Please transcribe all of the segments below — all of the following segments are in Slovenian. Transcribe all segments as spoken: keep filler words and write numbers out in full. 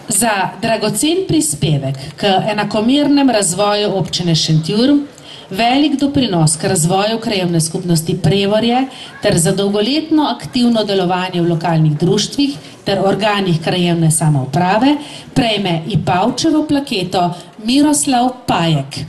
Za dragocen prispevek k enakomernem razvoju občine Šentjur, velik doprinos k razvoju krajevne skupnosti Prevorje ter za dolgoletno aktivno delovanje v lokalnih društvih ter organih krajevne samouprave prejme Ipavčevo plaketo Miroslav Pajek.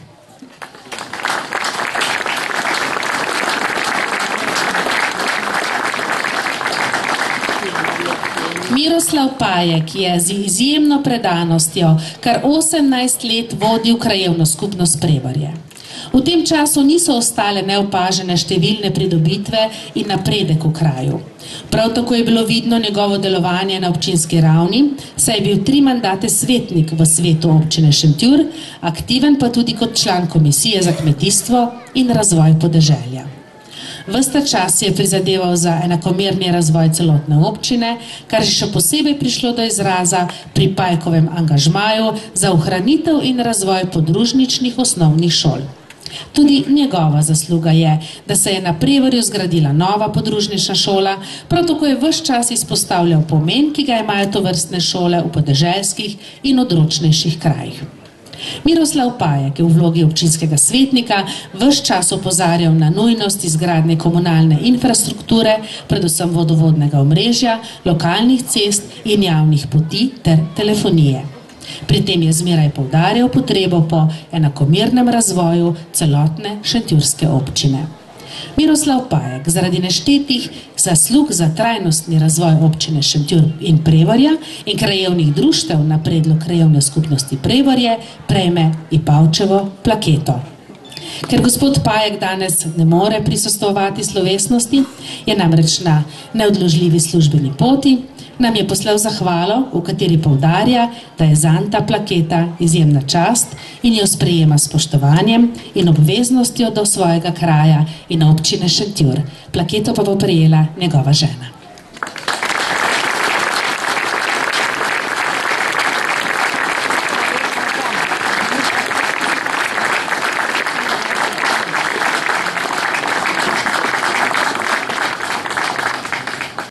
Miroslav Pajek je z izjemno predanostjo kar osemnajst let vodil krajevno skupnost Prevorje. V tem času niso ostale neopažene številne pridobitve in napredek v kraju. Prav tako je bilo vidno njegovo delovanje na občinski ravni, saj je bil tri mandate svetnik v svetu občine Šentjur, aktiven pa tudi kot član komisije za kmetijstvo in razvoj podeželja. Ves ta čas je prizadeval za enakomerni razvoj celotne občine, kar je še posebej prišlo do izraza pri Pajkovem angažmaju za ohranitev in razvoj podružničnih osnovnih šol. Tudi njegova zasluga je, da se je na Prevorju zgradila nova podružnična šola, prav tako je ves čas izpostavljal pomen, ki ga imajo tovrstne šole v podeželskih in odročnejših krajih. Miroslav Pajek je v vlogi občinskega svetnika ves čas opozarjal na nujnost izgradnje komunalne infrastrukture, predvsem vodovodnega omrežja, lokalnih cest in javnih poti ter telefonije. Pri tem je zmeraj poudarjal potrebo po enakomernem razvoju celotne šentjurske občine. Miroslav Pajek zaradi neštetih zaslug za trajnostni razvoj občine Šentjur in Prevorja in krajevnih društev na predlog krajevne skupnosti Prevorje prejme Ipavčevo plaketo. Ker gospod Pajek danes ne more prisostvovati slovesnosti, je namreč na neodložljivi službeni poti, nam je poslal zahvalo, v kateri poudarja, da je zanj ta plaketa izjemna čast in jo sprejema s spoštovanjem in obveznostjo do svojega kraja in občine Šentjur. Plaketo pa bo prejela njegova žena.